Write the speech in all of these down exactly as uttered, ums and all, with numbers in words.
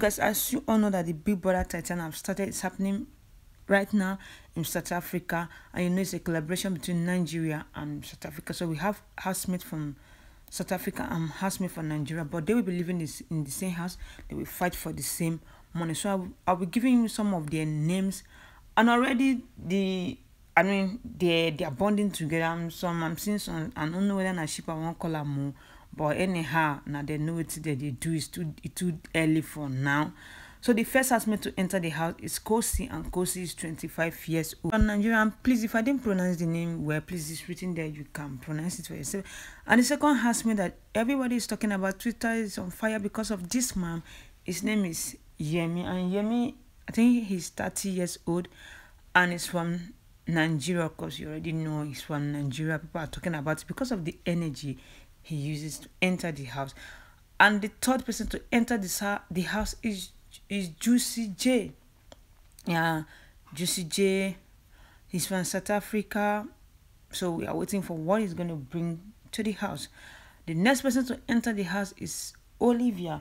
guys, as you all know that the Big Brother Titan have started, it's happening right now in South Africa, and you know it's a collaboration between Nigeria and South Africa. So we have housemates from South Africa and housemates from Nigeria, but they will be living this in the same house. They will fight for the same money. So I'll, I'll be giving you some of their names, and already the I mean they they are bonding together. Some I'm seeing some, I don't know whether I ship I won't call them more. But anyhow, now they know what they do is too it's too early for now. So the first housemate to enter the house is Kosi, and Kosi is twenty-five years old. And Nigerian, please, if I didn't pronounce the name well, please, it's written there. You can pronounce it for yourself. And the second housemate that everybody is talking about, Twitter is on fire because of this man. His name is Yemi, and Yemi, I think he's thirty years old, and he's from Nigeria. Of course, you already know he's from Nigeria. People are talking about it because of the energy he uses to enter the house. And the third person to enter this ha the house is is Juicy J. Yeah, Juicy J. He's from South Africa. So we are waiting for what he's going to bring to the house. The next person to enter the house is Olivia.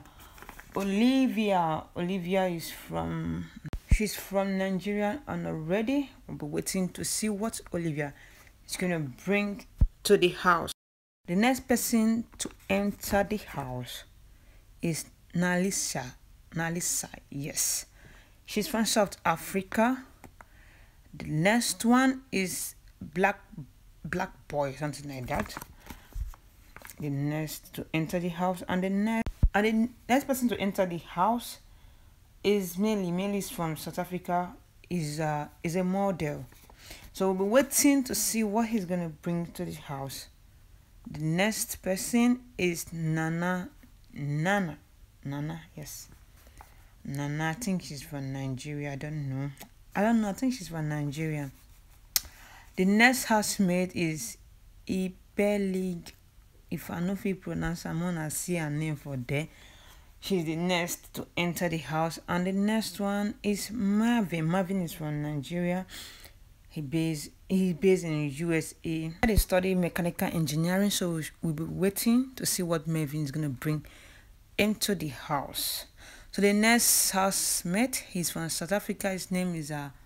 Olivia. Olivia is from she's from Nigeria, and already we'll be waiting to see what Olivia is going to bring to the house. The next person to enter the house is Nalisa. Nalisa, yes. She's from South Africa. The next one is Black Black Boy, something like that. The next to enter the house, and the next and the next person to enter the house is Melly. Melly is from South Africa. Is uh is a model. So we'll be waiting to see what he's gonna bring to the house. The next person is Nana. Nana. Nana, yes. Nana, I think she's from Nigeria. I don't know. I don't know. I think she's from Nigeria. The next housemate is Ibelig. If I know if you pronounce, I'm gonna see her name for there. She's the next to enter the house. And the next one is Marvin. Marvin is from Nigeria. He based he's based in U S A. They study mechanical engineering, so we'll be waiting to see what Marvin is gonna bring into the house. So the next housemate, he's from South Africa. His name is uh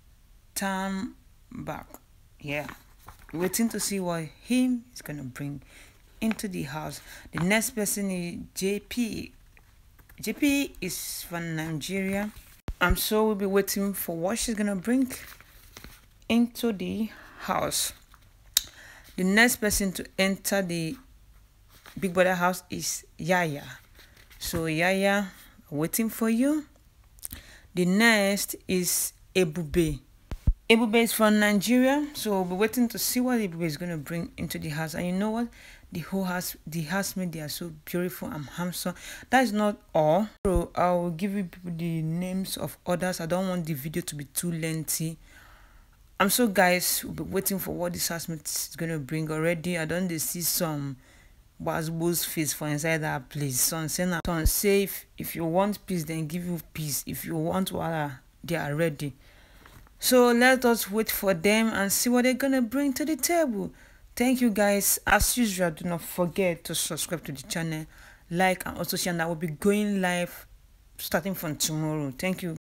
Tam Bak. Yeah, we're waiting to see what him is gonna bring into the house. The next person is J P. J P is from Nigeria. I'm sure we'll be waiting for what she's gonna bring into the house. The next person to enter the Big Brother house is Yaya. So Yaya, waiting for you. The next is Ebube. Ebube is from Nigeria, so we'll be waiting to see what Ebube is going to bring into the house. And you know what? The whole house, the housemate, they are so beautiful and handsome. That is not all. So I will give you people the names of others. I don't want the video to be too lengthy. I'm so guys, we'll be waiting for what this housemate is going to bring already. I don't see some Bazbo's face for inside that place. Son saying, son say if, if you want peace, then give you peace. If you want water, they are ready. So let us wait for them and see what they're gonna bring to the table. Thank you guys. As usual, do not forget to subscribe to the channel, like, and also share. That will be going live starting from tomorrow. Thank you.